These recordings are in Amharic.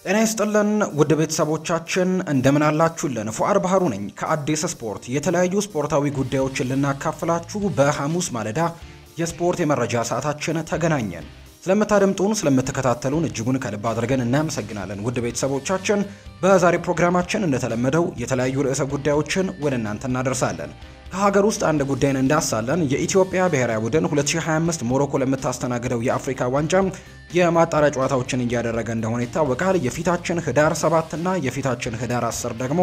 ጤና ይስጥልን ውድ ቤተሰቦቻችን እንደምን አላችሁልን? ፉአድ ባህሩ ነኝ ከአዲስ ስፖርት የተለያዩ ስፖርታዊ ጉዳዮችን ልናካፍላችሁ በሐሙስ ማለዳ የስፖርት የመረጃ ሰዓታችን ተገናኘን። ስለምታደምጡን ስለምትከታተሉን እጅጉን ከልብ አድርገን እናመሰግናለን። ውድ ቤተሰቦቻችን በዛሬ ፕሮግራማችን እንደተለመደው የተለያዩ ርዕሰ ጉዳዮችን ወደ እናንተ እናደርሳለን። ከሀገር ውስጥ አንድ ጉዳይን እንዳሳለን። የኢትዮጵያ ብሔራዊ ቡድን 2025 ሞሮኮ ለምታስተናግደው የአፍሪካ ዋንጫ የማጣሪያ ጨዋታዎችን እያደረገ እንደሆነ ይታወቃል። የፊታችን ህዳር 7 እና የፊታችን ህዳር 10 ደግሞ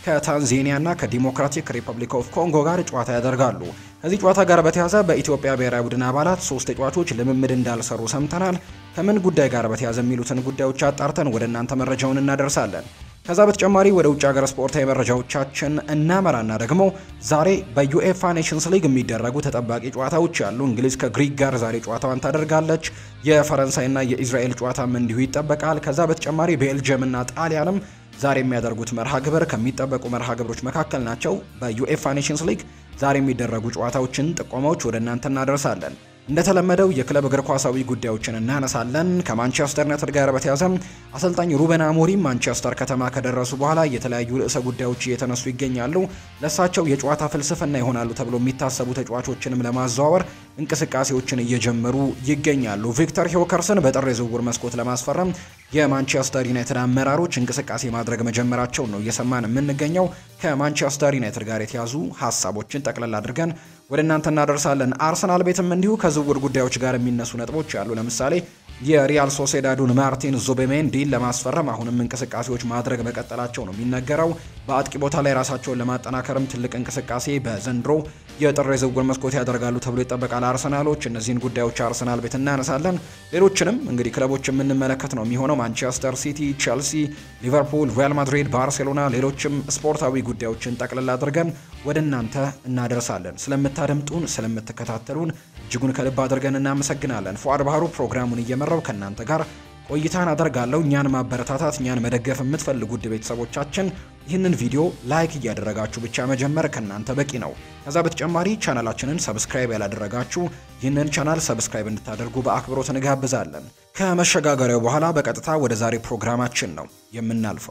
ከታንዛኒያና ከዲሞክራቲክ ሪፐብሊክ ኦፍ ኮንጎ ጋር ጨዋታ ያደርጋሉ። ከዚህ ጨዋታ ጋር በተያያዘ በኢትዮጵያ ብሔራዊ ቡድን አባላት 3 ተጫዋቾች ልምምድ እንዳልሰሩ ሰምተናል። ከምን ጉዳይ ጋር በተያያዘ የሚሉትን ጉዳዮች አጣርተን ወደ እናንተ መረጃውን እናደርሳለን። ከዛ በተጨማሪ ወደ ውጭ ሀገር ስፖርታዊ መረጃዎቻችን እናመራና ደግሞ ዛሬ በዩኤፋ ኔሽንስ ሊግ የሚደረጉ ተጠባቂ ጨዋታዎች ያሉ። እንግሊዝ ከግሪክ ጋር ዛሬ ጨዋታዋን ታደርጋለች። የፈረንሳይና የእስራኤል ጨዋታም እንዲሁ ይጠበቃል። ከዛ በተጨማሪ ቤልጅየምና ጣሊያንም ዛሬ የሚያደርጉት መርሃ ግብር ከሚጠበቁ መርሃ ግብሮች መካከል ናቸው። በዩኤፋ ኔሽንስ ሊግ ዛሬ የሚደረጉ ጨዋታዎችን ጥቆማዎች ወደ እናንተ እናደርሳለን። እንደተለመደው የክለብ እግር ኳሳዊ ጉዳዮችን እናነሳለን። ከማንቸስተር ዩናይትድ ጋር በተያያዘ አሰልጣኝ ሩበን አሞሪም ማንቸስተር ከተማ ከደረሱ በኋላ የተለያዩ ርዕሰ ጉዳዮች እየተነሱ ይገኛሉ። ለሳቸው የጨዋታ ፍልስፍና ይሆናሉ ተብሎ የሚታሰቡ ተጫዋቾችንም ለማዘዋወር እንቅስቃሴዎችን እየጀመሩ ይገኛሉ። ቪክተር ሂዮከርስን በጥር የዝውውር መስኮት ለማስፈረም የማንቸስተር ዩናይትድ አመራሮች እንቅስቃሴ ማድረግ መጀመራቸውን ነው እየሰማን የምንገኘው። ከማንቸስተር ዩናይትድ ጋር የተያዙ ሀሳቦችን ጠቅለል አድርገን ወደ እናንተ እናደርሳለን። አርሰናል ቤትም እንዲሁ ከዝውውር ጉዳዮች ጋር የሚነሱ ነጥቦች አሉ። ለምሳሌ የሪያል ሶሴዳዱን ማርቲን ዙቤሜንዲን ለማስፈረም አሁንም እንቅስቃሴዎች ማድረግ መቀጠላቸው ነው የሚነገረው። በአጥቂ ቦታ ላይ ራሳቸውን ለማጠናከርም ትልቅ እንቅስቃሴ በዘንድሮ የጥር የዝውውር መስኮት ያደርጋሉ ተብሎ ይጠበቃል አርሰናሎች። እነዚህን ጉዳዮች አርሰናል ቤት እናነሳለን። ሌሎችንም እንግዲህ ክለቦች የምንመለከት ነው የሚሆነው። ማንቸስተር ሲቲ፣ ቼልሲ፣ ሊቨርፑል፣ ሪያል ማድሪድ፣ ባርሴሎና፣ ሌሎችም ስፖርታዊ ጉዳዮችን ጠቅልል አድርገን ወደ እናንተ እናደርሳለን። ስለምታደምጡን ስለምትከታተሉን እጅጉን ከልብ አድርገን እናመሰግናለን። ፉአድ ባህሩ ፕሮግራሙን እየመራው ከእናንተ ጋር ቆይታን አደርጋለሁ። እኛን ማበረታታት እኛን መደገፍ የምትፈልጉ ውድ ቤተሰቦቻችን ይህንን ቪዲዮ ላይክ እያደረጋችሁ ብቻ መጀመር ከእናንተ በቂ ነው። ከዛ በተጨማሪ ቻናላችንን ሰብስክራይብ ያላደረጋችሁ ይህንን ቻናል ሰብስክራይብ እንድታደርጉ በአክብሮት እንጋብዛለን። ከመሸጋገሪያው በኋላ በቀጥታ ወደ ዛሬ ፕሮግራማችን ነው የምናልፈው።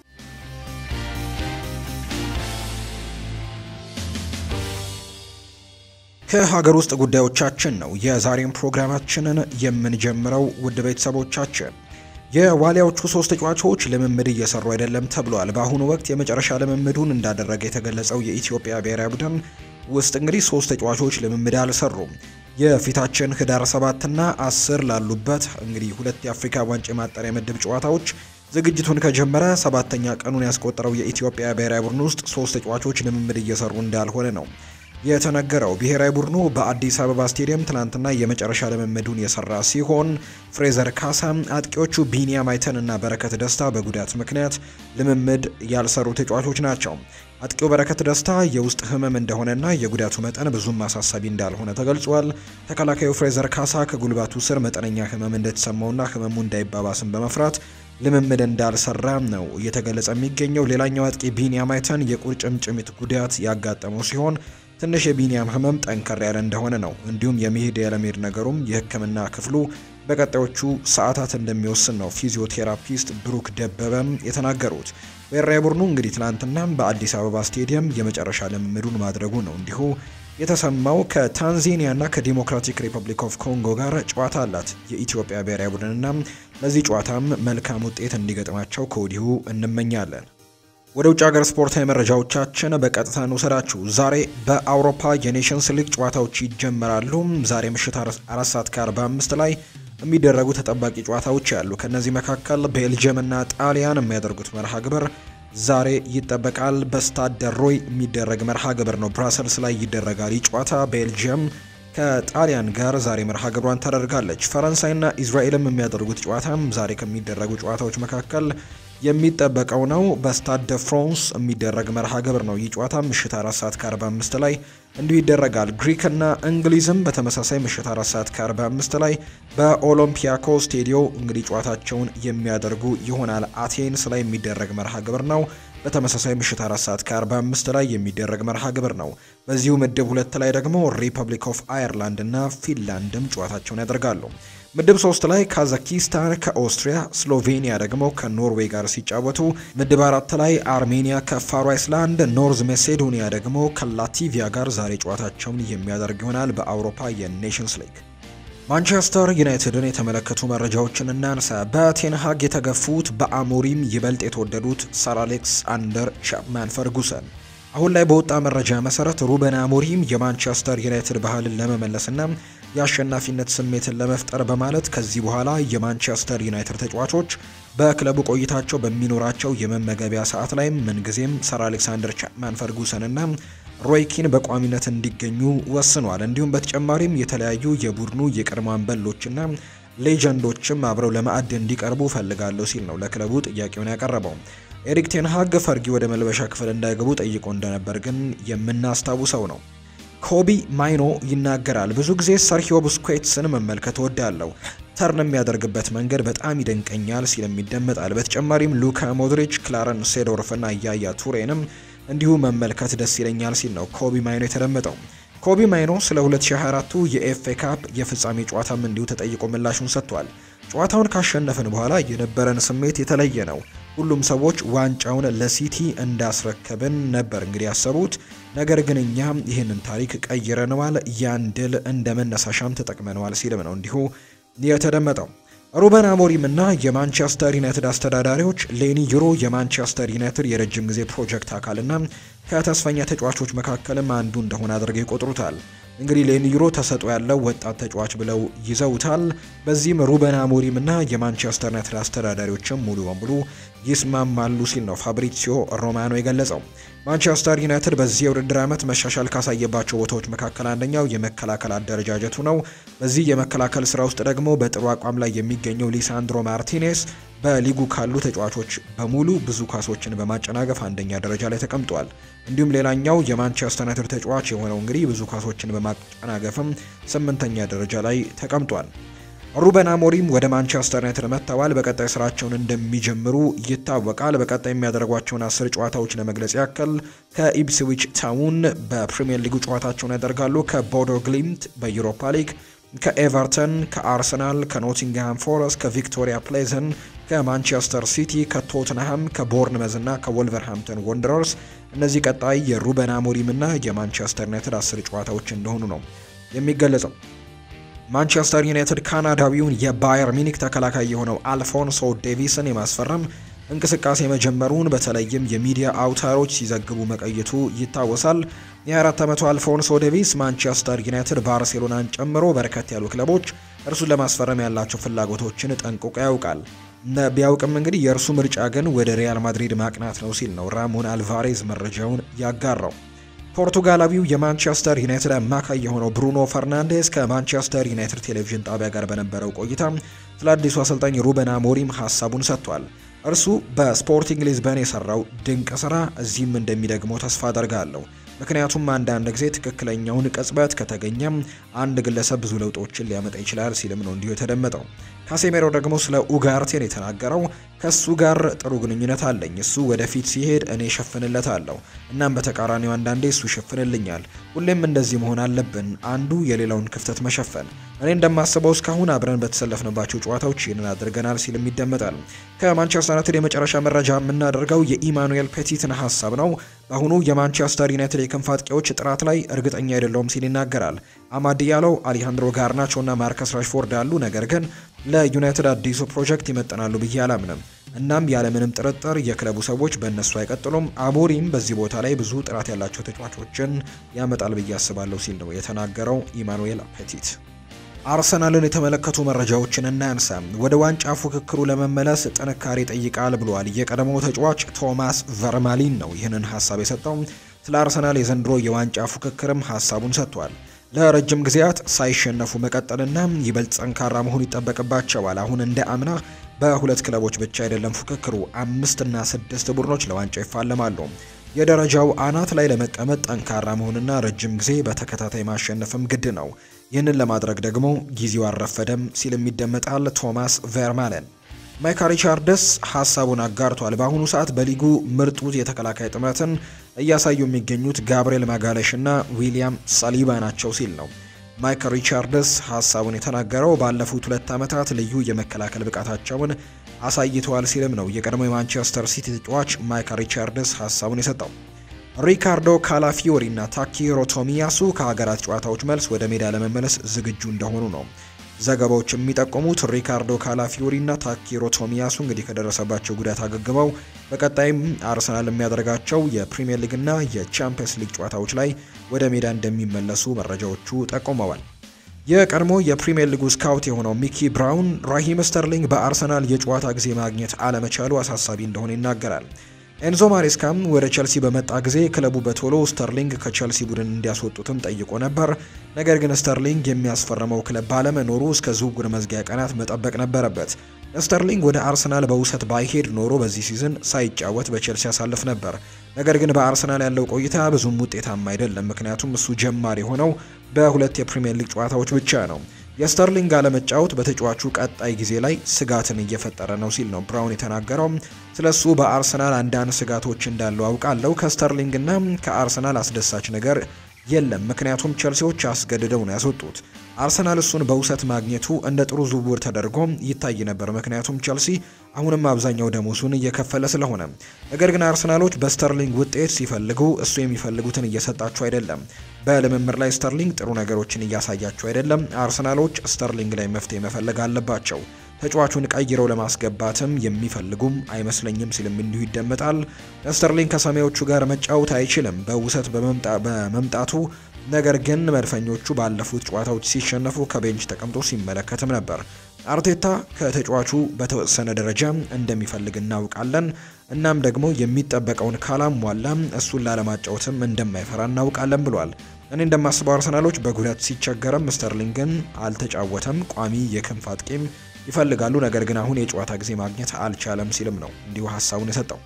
ከሀገር ውስጥ ጉዳዮቻችን ነው የዛሬን ፕሮግራማችንን የምንጀምረው። ውድ ቤተሰቦቻችን የዋሊያዎቹ 3 ተጫዋቾች ልምምድ እየሰሩ አይደለም ተብሏል። በአሁኑ ወቅት የመጨረሻ ልምምዱን እንዳደረገ የተገለጸው የኢትዮጵያ ብሔራዊ ቡድን ውስጥ እንግዲህ 3 ተጫዋቾች ልምምድ አልሰሩም። የፊታችን ህዳር 7 እና 10 ላሉበት እንግዲህ 2 የአፍሪካ ዋንጫ ማጣሪያ ምድብ ጨዋታዎች ዝግጅቱን ከጀመረ 7ኛ ቀኑን ያስቆጠረው የኢትዮጵያ ብሔራዊ ቡድን ውስጥ 3 ተጫዋቾች ልምምድ እየሰሩ እንዳልሆነ ነው የተነገረው። ብሔራዊ ቡድኑ በአዲስ አበባ ስቴዲየም ትናንትና የመጨረሻ ልምምዱን የሰራ ሲሆን ፍሬዘር ካሳ፣ አጥቂዎቹ ቢኒያም አይተን እና በረከት ደስታ በጉዳት ምክንያት ልምምድ ያልሰሩ ተጫዋቾች ናቸው። አጥቂው በረከት ደስታ የውስጥ ህመም እንደሆነና የጉዳቱ መጠን ብዙም አሳሳቢ እንዳልሆነ ተገልጿል። ተከላካዩ ፍሬዘር ካሳ ከጉልባቱ ስር መጠነኛ ህመም እንደተሰማውና ህመሙ እንዳይባባስም በመፍራት ልምምድ እንዳልሰራ ነው እየተገለጸ የሚገኘው። ሌላኛው አጥቂ ቢኒያም አይተን የቁርጭምጭሚት ጉዳት ያጋጠመው ሲሆን ትንሽ የቢኒያም ህመም ጠንከር ያለ እንደሆነ ነው። እንዲሁም የመሄድ ያለመሄድ ነገሩም የህክምና ክፍሉ በቀጣዮቹ ሰዓታት እንደሚወስን ነው ፊዚዮቴራፒስት ብሩክ ደበበም የተናገሩት። ብሔራዊ ቡድኑ እንግዲህ ትናንትና በአዲስ አበባ ስቴዲየም የመጨረሻ ልምምዱን ማድረጉ ነው እንዲሁ የተሰማው። ከታንዛኒያና ከዲሞክራቲክ ሪፐብሊክ ኦፍ ኮንጎ ጋር ጨዋታ አላት የኢትዮጵያ ብሔራዊ ቡድንና ለዚህ ጨዋታም መልካም ውጤት እንዲገጥማቸው ከወዲሁ እንመኛለን። ወደ ውጭ ሀገር ስፖርታዊ መረጃዎቻችን በቀጥታ እንውሰዳችሁ። ዛሬ በአውሮፓ የኔሽንስ ሊግ ጨዋታዎች ይጀመራሉ። ዛሬ ምሽት 4:45 ላይ የሚደረጉ ተጠባቂ ጨዋታዎች ያሉ። ከነዚህ መካከል ቤልጅየም እና ጣሊያን የሚያደርጉት መርሃ ግብር ዛሬ ይጠበቃል። በስታድ ደ ሮይ የሚደረግ መርሃ ግብር ነው። ብራሰልስ ላይ ይደረጋል ጨዋታ። ቤልጅየም ከጣሊያን ጋር ዛሬ መርሃ ግብሯን ታደርጋለች። ፈረንሳይና እስራኤልም የሚያደርጉት ጨዋታም ዛሬ ከሚደረጉ ጨዋታዎች መካከል የሚጠበቀው ነው። በስታድ ደ ፍራንስ የሚደረግ መርሃ ግብር ነው። ይህ ጨዋታ ምሽት 4:45 ላይ እንዲሁ ይደረጋል። ግሪክና እንግሊዝም በተመሳሳይ ምሽት 4:45 ላይ በኦሎምፒያኮ ስቴዲዮ እንግዲህ ጨዋታቸውን የሚያደርጉ ይሆናል። አቴንስ ላይ የሚደረግ መርሃ ግብር ነው። በተመሳሳይ ምሽት 4:45 ላይ የሚደረግ መርሃ ግብር ነው። በዚሁ ምድብ 2 ላይ ደግሞ ሪፐብሊክ ኦፍ አየርላንድ እና ፊንላንድም ጨዋታቸውን ያደርጋሉ። ምድብ 3 ላይ ካዛኪስታን ከኦስትሪያ፣ ስሎቬኒያ ደግሞ ከኖርዌይ ጋር ሲጫወቱ፣ ምድብ 4 ላይ አርሜኒያ ከፋሮ አይስላንድ፣ ኖርዝ ሜሴዶኒያ ደግሞ ከላቲቪያ ጋር ዛሬ ጨዋታቸውን የሚያደርግ ይሆናል። በአውሮፓ የኔሽንስ ሊግ ማንቸስተር ዩናይትድን የተመለከቱ መረጃዎችን እናንሳ። በቴንሃግ የተገፉት በአሞሪም ይበልጥ የተወደዱት ሰር አሌክሳንደር ቻፕማን ፈርጉሰን አሁን ላይ በወጣ መረጃ መሰረት ሩበን አሞሪም የማንቸስተር ዩናይትድ ባህልን ለመመለስና የአሸናፊነት ስሜትን ለመፍጠር በማለት ከዚህ በኋላ የማንቸስተር ዩናይትድ ተጫዋቾች በክለቡ ቆይታቸው በሚኖራቸው የመመገቢያ ሰዓት ላይ ምንጊዜም ሰር አሌክሳንደር ቻፕማን ፈርጉሰን እና ሮይ ኪን በቋሚነት እንዲገኙ ወስኗል። እንዲሁም በተጨማሪም የተለያዩ የቡድኑ የቀድሞ አምበሎችና ሌጀንዶችም አብረው ለማዕድ እንዲቀርቡ ፈልጋለሁ ሲል ነው ለክለቡ ጥያቄውን ያቀረበው። ኤሪክ ቴን ሃግ ፈርጊ ወደ መልበሻ ክፍል እንዳይገቡ ጠይቆ እንደነበር ግን የምናስታውሰው ነው። ኮቢ ማይኖ ይናገራል። ብዙ ጊዜ ሰርሂዮ ቡስኬትስን መመልከት እወዳለሁ። ተርን የሚያደርግበት መንገድ በጣም ይደንቀኛል ሲልም ይደመጣል። በተጨማሪም ሉካ ሞድሪች፣ ክላረንስ ሴዶርፍ እና ያያ ቱሬንም እንዲሁ መመልከት ደስ ይለኛል ሲል ነው ኮቢ ማይኖ የተደመጠው። ኮቢ ማይኖ ስለ 2024ቱ የኤፍኤ ካፕ የፍጻሜ ጨዋታም እንዲሁ ተጠይቆ ምላሹን ሰጥቷል። ጨዋታውን ካሸነፍን በኋላ የነበረን ስሜት የተለየ ነው። ሁሉም ሰዎች ዋንጫውን ለሲቲ እንዳስረከብን ነበር እንግዲህ ያሰቡት። ነገር ግን እኛ ይህንን ታሪክ ቀይረነዋል፣ ያን ድል እንደ መነሳሻም ተጠቅመነዋል ሲልም ነው እንዲሁ የተደመጠው። ሩበን አሞሪም እና የማንቸስተር ዩናይትድ አስተዳዳሪዎች ሌኒ ዩሮ የማንቸስተር ዩናይትድ የረጅም ጊዜ ፕሮጀክት አካልና ከተስፈኛ ተጫዋቾች መካከልም አንዱ እንደሆነ አድርገው ይቆጥሩታል። እንግዲህ ሌኒ ዩሮ ተሰጥኦ ያለው ወጣት ተጫዋች ብለው ይዘውታል። በዚህም ሩበን አሞሪም እና የማንቸስተር ዩናይትድ አስተዳዳሪዎችም ሙሉ በሙሉ ይስማማሉ ሲል ነው ፋብሪዚዮ ሮማኖ የገለጸው። ማንቸስተር ዩናይትድ በዚህ የውድድር ዓመት መሻሻል ካሳየባቸው ቦታዎች መካከል አንደኛው የመከላከል አደረጃጀቱ ነው። በዚህ የመከላከል ስራ ውስጥ ደግሞ በጥሩ አቋም ላይ የሚገኘው ሊሳንድሮ ማርቲኔስ በሊጉ ካሉ ተጫዋቾች በሙሉ ብዙ ኳሶችን በማጨናገፍ አንደኛ ደረጃ ላይ ተቀምጧል። እንዲሁም ሌላኛው የማንቸስተር ዩናይትድ ተጫዋች የሆነው እንግዲህ ብዙ ኳሶችን በማጨናገፍም 8ኛ ደረጃ ላይ ተቀምጧል። ሩበን አሞሪም ወደ ማንቸስተር ዩናይትድ መጥተዋል። በቀጣይ ስራቸውን እንደሚጀምሩ ይታወቃል። በቀጣይ የሚያደርጓቸውን 10 ጨዋታዎች ለመግለጽ ያክል ከኢፕስዊች ታውን በፕሪሚየር ሊጉ ጨዋታቸውን ያደርጋሉ። ከቦዶ ግሊምት በዩሮፓ ሊግ፣ ከኤቨርተን፣ ከአርሰናል፣ ከኖቲንግሃም ፎረስት፣ ከቪክቶሪያ ፕሌዘን፣ ከማንቸስተር ሲቲ፣ ከቶትንሃም፣ ከቦርንመዝ እና ከወልቨርሃምፕተን ወንደረርስ እነዚህ ቀጣይ የሩበን አሞሪም እና የማንቸስተር ዩናይትድ 10 ጨዋታዎች እንደሆኑ ነው የሚገለጸው። ማንቸስተር ዩናይትድ ካናዳዊውን የባየር ሚኒክ ተከላካይ የሆነው አልፎንሶ ዴቪስን የማስፈረም እንቅስቃሴ መጀመሩን በተለይም የሚዲያ አውታሮች ሲዘግቡ መቆየቱ ይታወሳል። የ24 ዓመቱ አልፎንሶ ዴቪስ ማንቸስተር ዩናይትድ ባርሴሎናን ጨምሮ በርከት ያሉ ክለቦች እርሱን ለማስፈረም ያላቸው ፍላጎቶችን ጠንቅቆ ያውቃል። ቢያውቅም እንግዲህ የእርሱ ምርጫ ግን ወደ ሪያል ማድሪድ ማቅናት ነው ሲል ነው ራሞን አልቫሬዝ መረጃውን ያጋራው። ፖርቱጋላዊው የማንቸስተር ዩናይትድ አማካይ የሆነው ብሩኖ ፈርናንዴስ ከማንቸስተር ዩናይትድ ቴሌቪዥን ጣቢያ ጋር በነበረው ቆይታ ስለ አዲሱ አሰልጣኝ ሩበን አሞሪም ሀሳቡን ሰጥቷል። እርሱ በስፖርቲንግ ሊዝበን የሰራው ድንቅ ስራ እዚህም እንደሚደግመው ተስፋ አደርጋለሁ። ምክንያቱም አንዳንድ ጊዜ ትክክለኛውን ቅጽበት ከተገኘም አንድ ግለሰብ ብዙ ለውጦችን ሊያመጣ ይችላል ሲልም ነው እንዲሁ የተደመጠው። ካሴሜሮ ደግሞ ስለ ኡጋርቴን የተናገረው ከሱ ጋር ጥሩ ግንኙነት አለኝ። እሱ ወደፊት ሲሄድ እኔ እሸፍንለታለሁ፣ እናም በተቃራኒው አንዳንዴ እሱ ይሸፍንልኛል። ሁሌም እንደዚህ መሆን አለብን፣ አንዱ የሌላውን ክፍተት መሸፈን። እኔ እንደማስበው እስካሁን አብረን በተሰለፍንባቸው ጨዋታዎች ይህንን አድርገናል ሲልም ይደመጣል። ከማንቸስተር ዩናይትድ የመጨረሻ መረጃ የምናደርገው የኢማኑኤል ፔቲትን ሀሳብ ነው። በአሁኑ የማንቸስተር ዩናይትድ የክንፍ አጥቂዎች ጥራት ላይ እርግጠኛ አይደለሁም ሲል ይናገራል። አማድ ዲያሎ፣ አሌሃንድሮ ጋርናቾ እና ማርከስ ራሽፎርድ አሉ፣ ነገር ግን ለዩናይትድ አዲሱ ፕሮጀክት ይመጥናሉ ብዬ አላምንም። እናም ያለምንም ጥርጥር የክለቡ ሰዎች በእነሱ አይቀጥሉም። አሞሪም በዚህ ቦታ ላይ ብዙ ጥራት ያላቸው ተጫዋቾችን ያመጣል ብዬ አስባለሁ ሲል ነው የተናገረው ኢማኑኤል ፔቲት። አርሰናልን የተመለከቱ መረጃዎችን እናንሳ። ወደ ዋንጫ ፉክክሩ ለመመለስ ጥንካሬ ይጠይቃል ብሏል። የቀድሞው ተጫዋች ቶማስ ቨርማሊን ነው ይህንን ሀሳብ የሰጠው። ስለ አርሰናል የዘንድሮ የዋንጫ ፉክክርም ሀሳቡን ሰጥቷል። ለረጅም ጊዜያት ሳይሸነፉ መቀጠልና ይበልጥ ጠንካራ መሆን ይጠበቅባቸዋል። አሁን እንደ አምና በሁለት ክለቦች ብቻ አይደለም ፉክክሩ፣ 5 እና 6 ቡድኖች ለዋንጫ ይፋለማሉ። የደረጃው አናት ላይ ለመቀመጥ ጠንካራ መሆንና ረጅም ጊዜ በተከታታይ ማሸነፍም ግድ ነው። ይህንን ለማድረግ ደግሞ ጊዜው አልረፈደም ሲልም ይደመጣል ቶማስ ቨርማለን። ማይካ ሪቻርድስ ሀሳቡን አጋርቷል። በአሁኑ ሰዓት በሊጉ ምርጡ የተከላካይ ጥምረትን እያሳዩ የሚገኙት ጋብሪኤል ማጋሌሽ እና ዊሊያም ሳሊባ ናቸው ሲል ነው ማይክል ሪቻርድስ ሀሳቡን የተናገረው ባለፉት 2 ዓመታት ልዩ የመከላከል ብቃታቸውን አሳይተዋል ሲልም ነው የቀድሞ የማንቸስተር ሲቲ ተጫዋች ማይክል ሪቻርድስ ሀሳቡን የሰጠው። ሪካርዶ ካላፊዮሪ እና ታኪሮ ቶሚያሱ ከሀገራት ጨዋታዎች መልስ ወደ ሜዳ ለመመለስ ዝግጁ እንደሆኑ ነው ዘገባዎች የሚጠቁሙት። ሪካርዶ ካላፊዮሪ እና ታኪሮ ቶሚያሱ እንግዲህ ከደረሰባቸው ጉዳት አገግመው በቀጣይም አርሰናል የሚያደርጋቸው የፕሪሚየር ሊግ እና የቻምፒየንስ ሊግ ጨዋታዎች ላይ ወደ ሜዳ እንደሚመለሱ መረጃዎቹ ጠቁመዋል። የቀድሞ የፕሪሚየር ሊጉ ስካውት የሆነው ሚኪ ብራውን ራሂም ስተርሊንግ በአርሰናል የጨዋታ ጊዜ ማግኘት አለመቻሉ አሳሳቢ እንደሆነ ይናገራል። ኤንዞ ማሬስካም ወደ ቸልሲ በመጣ ጊዜ ክለቡ በቶሎ ስተርሊንግ ከቸልሲ ቡድን እንዲያስወጡትም ጠይቆ ነበር። ነገር ግን ስተርሊንግ የሚያስፈርመው ክለብ ባለመኖሩ እስከ ዝውውር መዝጊያ ቀናት መጠበቅ ነበረበት። ስተርሊንግ ወደ አርሰናል በውሰት ባይሄድ ኖሮ በዚህ ሲዝን ሳይጫወት በቸልሲ ያሳልፍ ነበር። ነገር ግን በአርሰናል ያለው ቆይታ ብዙም ውጤታማ አይደለም፣ ምክንያቱም እሱ ጀማሪ ሆነው በ2 የፕሪሚየር ሊግ ጨዋታዎች ብቻ ነው። የስተርሊንግ አለመጫወት በተጫዋቹ ቀጣይ ጊዜ ላይ ስጋትን እየፈጠረ ነው ሲል ነው ብራውን የተናገረው። ስለሱ በአርሰናል አንዳንድ ስጋቶች እንዳለው አውቃለሁ። ከስተርሊንግና ከአርሰናል አስደሳች ነገር የለም፣ ምክንያቱም ቸልሲዎች አስገድደው ነው ያስወጡት። አርሰናል እሱን በውሰት ማግኘቱ እንደ ጥሩ ዝውውር ተደርጎ ይታይ ነበር፣ ምክንያቱም ቸልሲ አሁንም አብዛኛው ደሞዙን እየከፈለ ስለሆነ። ነገር ግን አርሰናሎች በስተርሊንግ ውጤት ሲፈልጉ እሱ የሚፈልጉትን እየሰጣቸው አይደለም። በልምምር ላይ ስተርሊንግ ጥሩ ነገሮችን እያሳያቸው አይደለም። አርሰናሎች ስተርሊንግ ላይ መፍትሄ መፈለግ አለባቸው። ተጫዋቹን ቀይረው ለማስገባትም የሚፈልጉም አይመስለኝም ሲልም እንዲሁ ይደመጣል። ስተርሊንግ ከሰማዮቹ ጋር መጫወት አይችልም በውሰት በመምጣቱ። ነገር ግን መድፈኞቹ ባለፉት ጨዋታዎች ሲሸነፉ ከቤንች ተቀምጦ ሲመለከትም ነበር። አርቴታ ከተጫዋቹ በተወሰነ ደረጃ እንደሚፈልግ እናውቃለን። እናም ደግሞ የሚጠበቀውን ካላሟላ እሱን ላለማጫወትም እንደማይፈራ እናውቃለን ብሏል። እኔ እንደማስበው አርሰናሎች በጉዳት ሲቸገረም ስተርሊንግን አልተጫወተም፣ ቋሚ የክንፍ አጥቂም ይፈልጋሉ። ነገር ግን አሁን የጨዋታ ጊዜ ማግኘት አልቻለም ሲልም ነው እንዲሁ ሀሳቡን የሰጠው።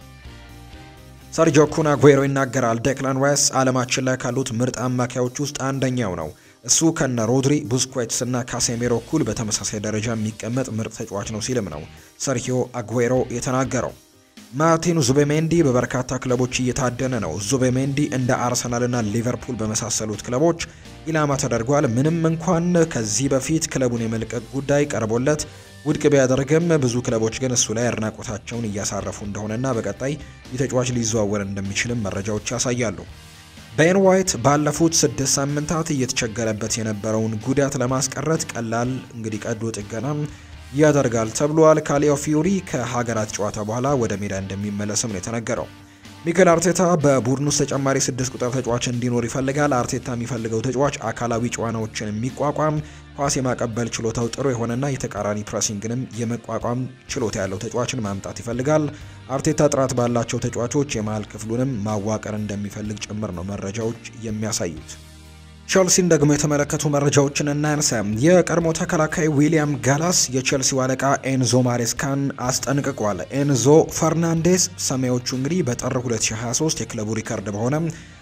ሰርጂዮ ኩን አጉዌሮ ይናገራል። ዴክላን ራይስ ዓለማችን ላይ ካሉት ምርጥ አማካዮች ውስጥ አንደኛው ነው። እሱ ከነ ሮድሪ፣ ቡስኩዌትስ እና ካሴሜሮ እኩል በተመሳሳይ ደረጃ የሚቀመጥ ምርጥ ተጫዋች ነው ሲልም ነው ሰርጂዮ አጉዌሮ የተናገረው። ማርቲን ዙቤሜንዲ በበርካታ ክለቦች እየታደነ ነው። ዙቤሜንዲ እንደ አርሰናልና ሊቨርፑል በመሳሰሉት ክለቦች ኢላማ ተደርጓል። ምንም እንኳን ከዚህ በፊት ክለቡን የመልቀቅ ጉዳይ ቀርቦለት ውድቅ ቢያደርግም ብዙ ክለቦች ግን እሱ ላይ አድናቆታቸውን እያሳረፉ እንደሆነና በቀጣይ የተጫዋች ሊዘዋወር እንደሚችልም መረጃዎች ያሳያሉ። ቤን ዋይት ባለፉት 6 ሳምንታት እየተቸገረበት የነበረውን ጉዳት ለማስቀረት ቀላል እንግዲህ ቀዶ ጥገና ያደርጋል ተብሏል። ካሊዮ ፊዮሪ ከሀገራት ጨዋታ በኋላ ወደ ሜዳ እንደሚመለስም ነው የተነገረው። ሚኬል አርቴታ በቡድን ውስጥ ተጨማሪ 6 ቁጥር ተጫዋች እንዲኖር ይፈልጋል። አርቴታ የሚፈልገው ተጫዋች አካላዊ ጨዋታዎችን የሚቋቋም ኳስ የማቀበል ችሎታው ጥሩ የሆነና የተቃራኒ ፕሬሲንግንም የመቋቋም ችሎታ ያለው ተጫዋችን ማምጣት ይፈልጋል። አርቴታ ጥራት ባላቸው ተጫዋቾች የመሃል ክፍሉንም ማዋቀር እንደሚፈልግ ጭምር ነው መረጃዎች የሚያሳዩት። ቸልሲን ደግሞ የተመለከቱ መረጃዎችን እናንሳ። የቀድሞ ተከላካይ ዊሊያም ጋላስ የቸልሲው አለቃ ኤንዞ ማሬስካን አስጠንቅቋል። ኤንዞ ፈርናንዴስ ሰማያዊዎቹ እንግዲህ በጥር 2023 የክለቡ ሪከርድ በሆነ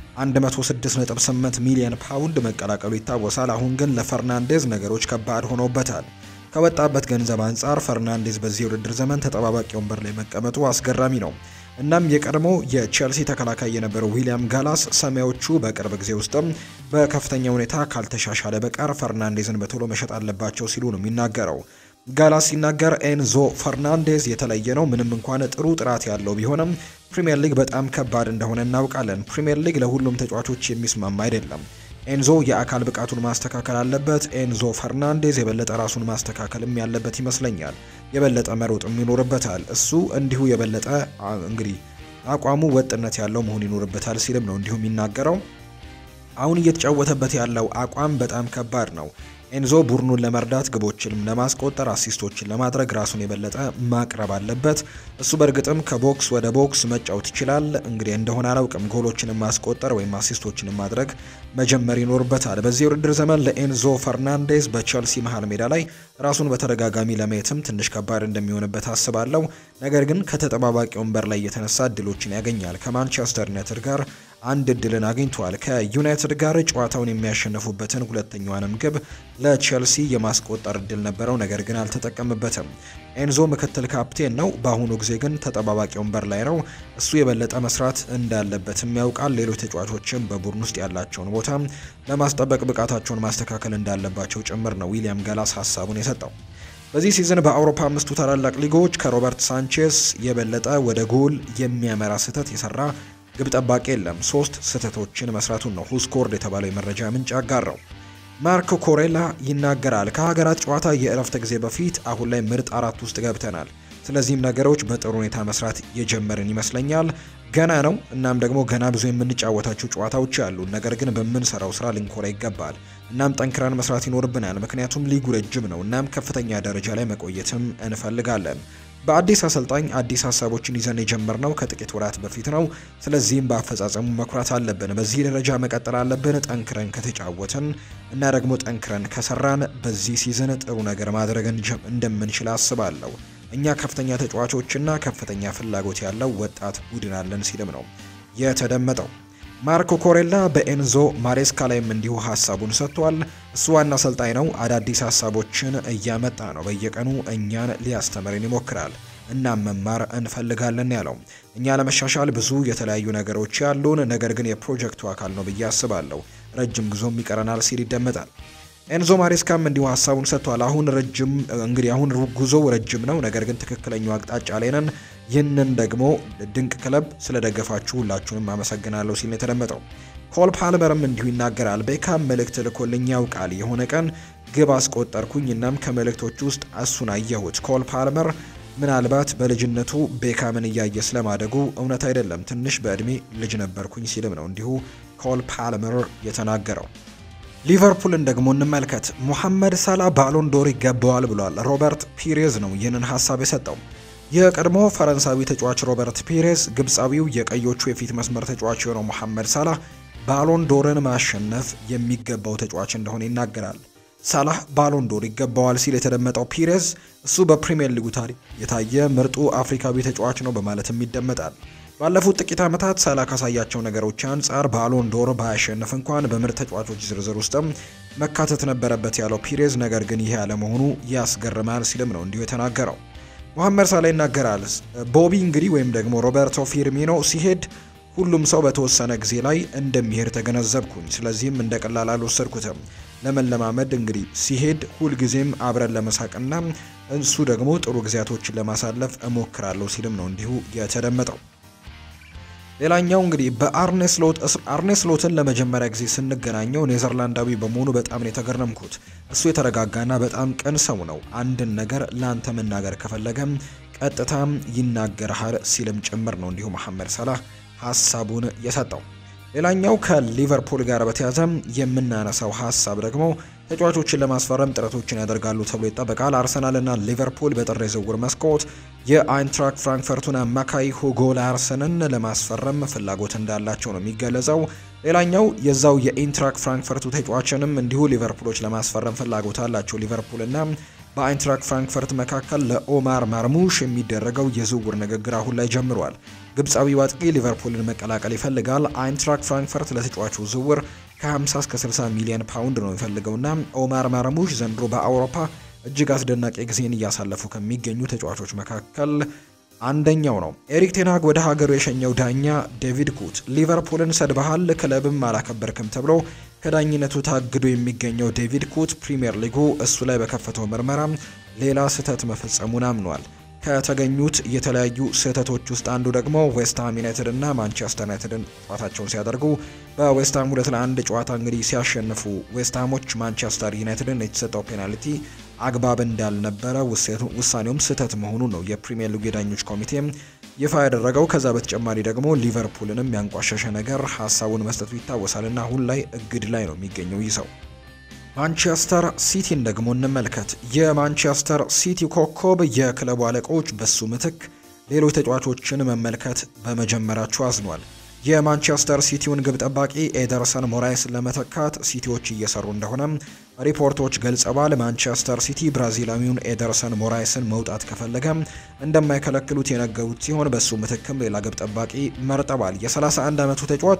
106.8 ሚሊዮን ፓውንድ መቀላቀሉ ይታወሳል። አሁን ግን ለፈርናንዴዝ ነገሮች ከባድ ሆነውበታል። ከወጣበት ገንዘብ አንጻር ፈርናንዴዝ በዚህ ውድድር ዘመን ተጠባባቂ ወንበር ላይ መቀመጡ አስገራሚ ነው። እናም የቀድሞ የቼልሲ ተከላካይ የነበረው ዊሊያም ጋላስ ሰማያዊዎቹ በቅርብ ጊዜ ውስጥም በከፍተኛ ሁኔታ ካልተሻሻለ በቀር ፈርናንዴዝን በቶሎ መሸጥ አለባቸው ሲሉ ነው የሚናገረው። ጋላስ ሲናገር ኤንዞ ፈርናንዴዝ የተለየ ነው። ምንም እንኳን ጥሩ ጥራት ያለው ቢሆንም ፕሪሚየር ሊግ በጣም ከባድ እንደሆነ እናውቃለን። ፕሪሚየር ሊግ ለሁሉም ተጫዋቾች የሚስማማ አይደለም። ኤንዞ የአካል ብቃቱን ማስተካከል አለበት። ኤንዞ ፈርናንዴዝ የበለጠ ራሱን ማስተካከልም ያለበት ይመስለኛል። የበለጠ መሮጥም ይኖርበታል። እሱ እንዲሁ የበለጠ እንግዲህ አቋሙ ወጥነት ያለው መሆን ይኖርበታል ሲልም ነው እንዲሁ የሚናገረው። አሁን እየተጫወተበት ያለው አቋም በጣም ከባድ ነው። ኤንዞ ቡድኑን ለመርዳት ግቦችንም ለማስቆጠር አሲስቶችን ለማድረግ ራሱን የበለጠ ማቅረብ አለበት። እሱ በእርግጥም ከቦክስ ወደ ቦክስ መጫወት ይችላል። እንግዲህ እንደሆነ አላውቅም፣ ጎሎችንም ማስቆጠር ወይም አሲስቶችንም ማድረግ መጀመር ይኖርበታል። በዚህ ውድድር ዘመን ለኤንዞ ፈርናንዴዝ በቼልሲ መሃል ሜዳ ላይ ራሱን በተደጋጋሚ ለማየትም ትንሽ ከባድ እንደሚሆንበት አስባለሁ። ነገር ግን ከተጠባባቂ ወንበር ላይ የተነሳ እድሎችን ያገኛል። ከማንቸስተር ዩናይትድ ጋር አንድ እድልን አግኝቷል። ከዩናይትድ ጋር ጨዋታውን የሚያሸንፉበትን ሁለተኛዋንም ግብ ለቼልሲ የማስቆጠር እድል ነበረው፣ ነገር ግን አልተጠቀምበትም። ኤንዞ ምክትል ካፕቴን ነው፣ በአሁኑ ጊዜ ግን ተጠባባቂ ወንበር ላይ ነው። እሱ የበለጠ መስራት እንዳለበትም ያውቃል። ሌሎች ተጫዋቾችም በቡድን ውስጥ ያላቸውን ቦታ ለማስጠበቅ ብቃታቸውን ማስተካከል እንዳለባቸው ጭምር ነው ዊሊያም ጋላስ ሀሳቡን የሰጠው። በዚህ ሲዝን በአውሮፓ አምስቱ ታላላቅ ሊጎች ከሮበርት ሳንቼስ የበለጠ ወደ ጎል የሚያመራ ስህተት የሰራ ግብ ጠባቂ የለም። 3 ስህተቶችን መስራቱን ነው ሁስኮርድ የተባለው የመረጃ ምንጭ ያጋራው። ማርኮ ኮሬላ ይናገራል። ከሀገራት ጨዋታ የእረፍት ጊዜ በፊት አሁን ላይ ምርጥ 4 ውስጥ ገብተናል። ስለዚህም ነገሮች በጥሩ ሁኔታ መስራት የጀመርን ይመስለኛል። ገና ነው፣ እናም ደግሞ ገና ብዙ የምንጫወታቸው ጨዋታዎች አሉ። ነገር ግን በምንሰራው ስራ ልንኮራ ይገባል። እናም ጠንክረን መስራት ይኖርብናል፣ ምክንያቱም ሊጉ ረጅም ነው። እናም ከፍተኛ ደረጃ ላይ መቆየትም እንፈልጋለን። በአዲስ አሰልጣኝ አዲስ ሀሳቦችን ይዘን የጀመርነው ከጥቂት ወራት በፊት ነው። ስለዚህም በአፈጻጸሙ መኩራት አለብን። በዚህ ደረጃ መቀጠል አለብን። ጠንክረን ከተጫወትን እና ደግሞ ጠንክረን ከሰራን በዚህ ሲዝን ጥሩ ነገር ማድረግ እንደምንችል አስባለሁ። እኛ ከፍተኛ ተጫዋቾችና ከፍተኛ ፍላጎት ያለው ወጣት ቡድን አለን ሲልም ነው የተደመጠው። ማርኮ ኮሬላ በኤንዞ ማሬስካ ላይም እንዲሁ ሀሳቡን ሰጥቷል። እሱ ዋና አሰልጣኝ ነው፣ አዳዲስ ሀሳቦችን እያመጣ ነው። በየቀኑ እኛን ሊያስተምረን ይሞክራል እና መማር እንፈልጋለን ያለው። እኛ ለመሻሻል ብዙ የተለያዩ ነገሮች ያሉን፣ ነገር ግን የፕሮጀክቱ አካል ነው ብዬ አስባለሁ። ረጅም ጉዞም ይቀረናል ሲል ይደመጣል። ኤንዞ ማሬስካም እንዲሁ ሀሳቡን ሰጥቷል። አሁን ጉዞው ረጅም ነው፣ ነገር ግን ትክክለኛው አቅጣጫ ላይ ነን። ይህንን ደግሞ ድንቅ ክለብ ስለደገፋችሁ ሁላችሁንም አመሰግናለሁ ሲል የተደመጠው። ኮል ፓልመርም እንዲሁ ይናገራል። ቤካም መልእክት ልኮልኝ ያውቃል። የሆነ ቀን ግብ አስቆጠርኩኝ፣ እናም ከመልእክቶቹ ውስጥ እሱን አየሁት። ኮል ፓልመር ምናልባት በልጅነቱ ቤካምን እያየ ስለማደጉ እውነት አይደለም፣ ትንሽ በእድሜ ልጅ ነበርኩኝ ሲልም ነው እንዲሁ ኮል ፓልመር የተናገረው። ሊቨርፑልን ደግሞ እንመልከት። ሙሐመድ ሳላ ባሎን ዶር ይገባዋል ብሏል። ሮበርት ፒሬዝ ነው ይህንን ሀሳብ የሰጠው። የቀድሞ ፈረንሳዊ ተጫዋች ሮበርት ፒሬዝ ግብፃዊው የቀዮቹ የፊት መስመር ተጫዋች የሆነው ሙሐመድ ሳላ ባሎን ዶርን ማሸነፍ የሚገባው ተጫዋች እንደሆነ ይናገራል። ሳላህ ባሎን ዶር ይገባዋል ሲል የተደመጠው ፒሬዝ እሱ በፕሪሚየር ሊጉ ታሪክ የታየ ምርጡ አፍሪካዊ ተጫዋች ነው በማለትም ይደመጣል። ባለፉት ጥቂት ዓመታት ሳላ ካሳያቸው ነገሮች አንጻር ባሎን ዶር ባያሸንፍ እንኳን በምርጥ ተጫዋቾች ዝርዝር ውስጥም መካተት ነበረበት ያለው ፒሬዝ፣ ነገር ግን ይሄ ያለመሆኑ ያስገርማል ሲልም ነው እንዲሁ የተናገረው። ሙሐመድ ሳላ ይናገራል። ቦቢ እንግዲህ ወይም ደግሞ ሮበርቶ ፊርሚኖ ሲሄድ ሁሉም ሰው በተወሰነ ጊዜ ላይ እንደሚሄድ ተገነዘብኩኝ። ስለዚህም እንደ ቀላል አልወሰድኩትም። ለመለማመድ እንግዲህ ሲሄድ ሁልጊዜም አብረን ለመሳቅና እሱ ደግሞ ጥሩ ጊዜያቶችን ለማሳለፍ እሞክራለሁ ሲልም ነው እንዲሁ የተደመጠው። ሌላኛው እንግዲህ አርኔ ስሎትን ለመጀመሪያ ጊዜ ስንገናኘው ኔዘርላንዳዊ በመሆኑ በጣም ነው የተገረምኩት። እሱ የተረጋጋና በጣም ቅን ሰው ነው። አንድን ነገር ላንተ መናገር ከፈለገም ቀጥታም ይናገርሃል ሲልም ጭምር ነው እንዲሁ መሐመድ ሰላህ ሀሳቡን የሰጠው። ሌላኛው ከሊቨርፑል ጋር በተያያዘ የምናነሳው ሀሳብ ደግሞ ተጫዋቾችን ለማስፈረም ጥረቶችን ያደርጋሉ ተብሎ ይጠበቃል። አርሰናልና ሊቨርፑል በጥር የዝውውር መስኮት የአይንትራክ ፍራንክፈርቱን አማካይ ሁጎ ላርሰንን ለማስፈረም ፍላጎት እንዳላቸው ነው የሚገለጸው። ሌላኛው የዛው የአይንትራክ ፍራንክፈርቱ ተጫዋችንም እንዲሁ ሊቨርፑሎች ለማስፈረም ፍላጎት አላቸው። ሊቨርፑልና በአይንትራክ ፍራንክፈርት መካከል ለኦማር ማርሙሽ የሚደረገው የዝውውር ንግግር አሁን ላይ ጀምሯል። ግብፃዊው አጥቂ ሊቨርፑልን መቀላቀል ይፈልጋል። አይንትራክ ፍራንክፈርት ለተጫዋቹ ዝውውር ከ50 እስከ 60 ሚሊዮን ፓውንድ ነው የሚፈልገውና ኦማር ማርሙሽ ዘንድሮ በአውሮፓ እጅግ አስደናቂ ጊዜን እያሳለፉ ከሚገኙ ተጫዋቾች መካከል አንደኛው ነው። ኤሪክ ቴንሃግ ወደ ሀገሩ የሸኘው ዳኛ ዴቪድ ኩት ሊቨርፑልን ሰድበሃል፣ ክለብም አላከበርክም ተብሎ ከዳኝነቱ ታግዶ የሚገኘው ዴቪድ ኩት ፕሪሚየር ሊጉ እሱ ላይ በከፈተው ምርመራ ሌላ ስህተት መፈጸሙን አምኗል። ከተገኙት የተለያዩ ስህተቶች ውስጥ አንዱ ደግሞ ዌስትሃም ዩናይትድ እና ማንቸስተር ዩናይትድን ጨዋታቸውን ሲያደርጉ በዌስትሃም 2-1 ጨዋታ እንግዲህ ሲያሸንፉ ዌስትሃሞች ማንቸስተር ዩናይትድን የተሰጠው ፔናልቲ አግባብ እንዳልነበረ ውሳኔውም ስህተት መሆኑ ነው የፕሪሚየር ሊግ የዳኞች ኮሚቴ ይፋ ያደረገው። ከዛ በተጨማሪ ደግሞ ሊቨርፑልንም ያንቋሸሸ ነገር ሀሳቡን መስጠቱ ይታወሳልና አሁን ላይ እግድ ላይ ነው የሚገኘው ይህ ሰው። ማንቸስተር ሲቲን ደግሞ እንመልከት። የማንቸስተር ሲቲ ኮከብ የክለቡ አለቆች በሱ ምትክ ሌሎች ተጫዋቾችን መመልከት በመጀመራቸው አዝኗል። የማንቸስተር ሲቲውን ግብ ጠባቂ ኤደርሰን ሞራይስን ለመተካት ሲቲዎች እየሰሩ እንደሆነ ሪፖርቶች ገልጸዋል። ማንቸስተር ሲቲ ብራዚላዊውን ኤደርሰን ሞራይስን መውጣት ከፈለገ እንደማይከለክሉት የነገሩት ሲሆን በሱ ምትክም ሌላ ግብ ጠባቂ መርጠዋል። የ31 ዓመቱ ተጫዋች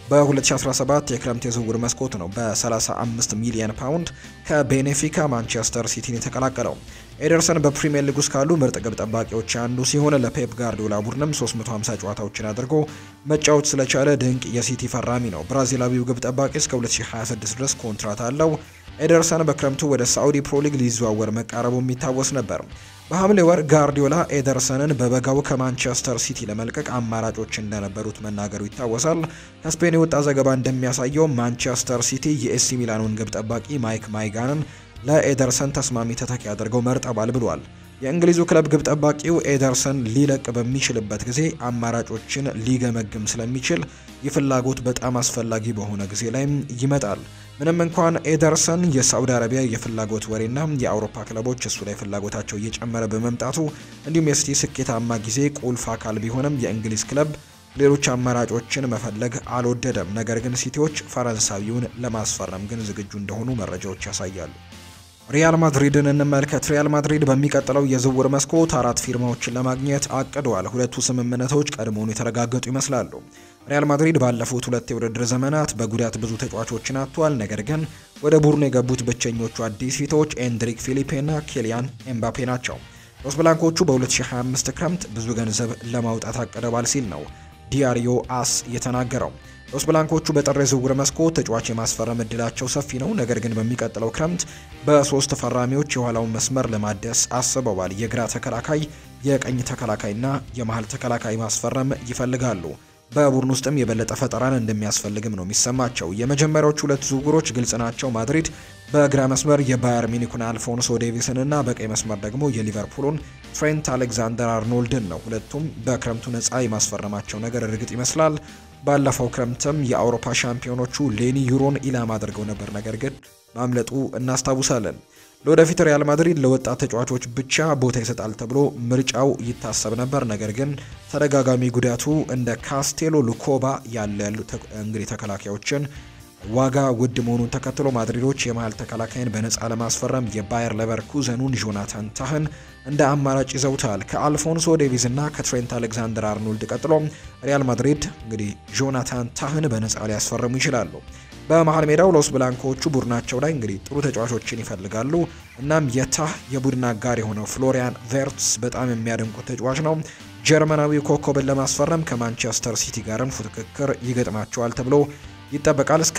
በ2017 የክረምት የዝውውር መስኮት ነው በ35 ሚሊዮን ፓውንድ ከቤኔፊካ ማንቸስተር ሲቲን የተቀላቀለው። ኤደርሰን በፕሪሚየር ሊግ ውስጥ ካሉ ምርጥ ግብ ጠባቂዎች አንዱ ሲሆን ለፔፕ ጋርዲዮላ ቡድንም 350 ጨዋታዎችን አድርጎ መጫወት ስለቻለ ድንቅ የሲቲ ፈራሚ ነው። ብራዚላዊው ግብ ጠባቂ እስከ 2026 ድረስ ኮንትራት አለው። ኤደርሰን በክረምቱ ወደ ሳዑዲ ፕሮ ሊግ ሊዘዋወር መቃረቡ የሚታወስ ነበር። በሐምሌ ወር ጋርዲዮላ ኤደርሰንን በበጋው ከማንቸስተር ሲቲ ለመልቀቅ አማራጮች እንደነበሩት መናገሩ ይታወሳል። ከስፔን የወጣ ዘገባ እንደሚያሳየው ማንቸስተር ሲቲ የኤሲ ሚላኑን ግብ ጠባቂ ማይክ ማይጋንን ለኤደርሰን ተስማሚ ተተኪ አድርገው መርጠዋል ብሏል። የእንግሊዙ ክለብ ግብ ጠባቂው ኤደርሰን ሊለቅ በሚችልበት ጊዜ አማራጮችን ሊገመግም ስለሚችል የፍላጎት በጣም አስፈላጊ በሆነ ጊዜ ላይ ይመጣል። ምንም እንኳን ኤደርሰን የሳዑዲ አረቢያ የፍላጎት ወሬና የአውሮፓ ክለቦች እሱ ላይ ፍላጎታቸው እየጨመረ በመምጣቱ እንዲሁም የሲቲ ስኬታማ ጊዜ ቁልፍ አካል ቢሆንም የእንግሊዝ ክለብ ሌሎች አማራጮችን መፈለግ አልወደደም። ነገር ግን ሲቲዎች ፈረንሳዊውን ለማስፈረም ግን ዝግጁ እንደሆኑ መረጃዎች ያሳያሉ። ሪያል ማድሪድን እንመልከት። ሪያል ማድሪድ በሚቀጥለው የዝውውር መስኮት 4 ፊርማዎችን ለማግኘት አቅዷል። ሁለቱ ስምምነቶች ቀድሞውኑ የተረጋገጡ ይመስላሉ። ሪያል ማድሪድ ባለፉት 2 የውድድር ዘመናት በጉዳት ብዙ ተጫዋቾችን አጥቷል። ነገር ግን ወደ ቡድኑ የገቡት ብቸኞቹ አዲስ ፊቶች ኤንድሪክ ፊሊፔና ኬሊያን ኤምባፔ ናቸው። ሎስ ብላንኮቹ በ2025 ክረምት ብዙ ገንዘብ ለማውጣት አቅደዋል ሲል ነው ዲያሪዮ አስ የተናገረው። ሎስ ብላንኮቹ በጥር የዝውውር መስኮት ተጫዋች የማስፈረም እድላቸው ሰፊ ነው። ነገር ግን በሚቀጥለው ክረምት በ3 ፈራሚዎች የኋላውን መስመር ለማደስ አስበዋል። የግራ ተከላካይ፣ የቀኝ ተከላካይና የመሃል ተከላካይ ማስፈረም ይፈልጋሉ። በቡድን ውስጥም የበለጠ ፈጠራን እንደሚያስፈልግም ነው የሚሰማቸው። የመጀመሪያዎቹ 2 ዝውውሮች ግልጽ ናቸው። ማድሪድ በግራ መስመር የባየር ሚኒኩን አልፎንሶ ዴቪስን እና በቀኝ መስመር ደግሞ የሊቨርፑልን ትሬንት አሌክዛንደር አርኖልድን ነው። ሁለቱም በክረምቱ ነፃ የማስፈረማቸው ነገር እርግጥ ይመስላል። ባለፈው ክረምትም የአውሮፓ ሻምፒዮኖቹ ሌኒ ዩሮን ኢላማ አድርገው ነበር፣ ነገር ግን ማምለጡ እናስታውሳለን። ለወደፊት ሪያል ማድሪድ ለወጣት ተጫዋቾች ብቻ ቦታ ይሰጣል ተብሎ ምርጫው ይታሰብ ነበር። ነገር ግን ተደጋጋሚ ጉዳቱ እንደ ካስቴሎ ሉኮባ ያሉ እንግዲህ ተከላካዮችን ዋጋ ውድ መሆኑን ተከትሎ ማድሪዶች የመሃል ተከላካይን በነፃ ለማስፈረም የባየር ሌቨርኩዘኑን ጆናታን ታህን እንደ አማራጭ ይዘውታል። ከአልፎንሶ ዴቪዝ እና ከትሬንት አሌክዛንደር አርኖልድ ቀጥሎ ሪያል ማድሪድ እንግዲህ ጆናታን ታህን በነፃ ሊያስፈርሙ ይችላሉ። በመሃል ሜዳው ሎስ ብላንኮቹ ቡድናቸው ላይ እንግዲህ ጥሩ ተጫዋቾችን ይፈልጋሉ። እናም የታህ የቡድን አጋር የሆነው ፍሎሪያን ቬርትስ በጣም የሚያደንቁት ተጫዋች ነው። ጀርመናዊ ኮከብን ለማስፈረም ከማንቸስተር ሲቲ ጋርም ፉክክር ይገጥማቸዋል ተብሎ ይጠበቃል። እስከ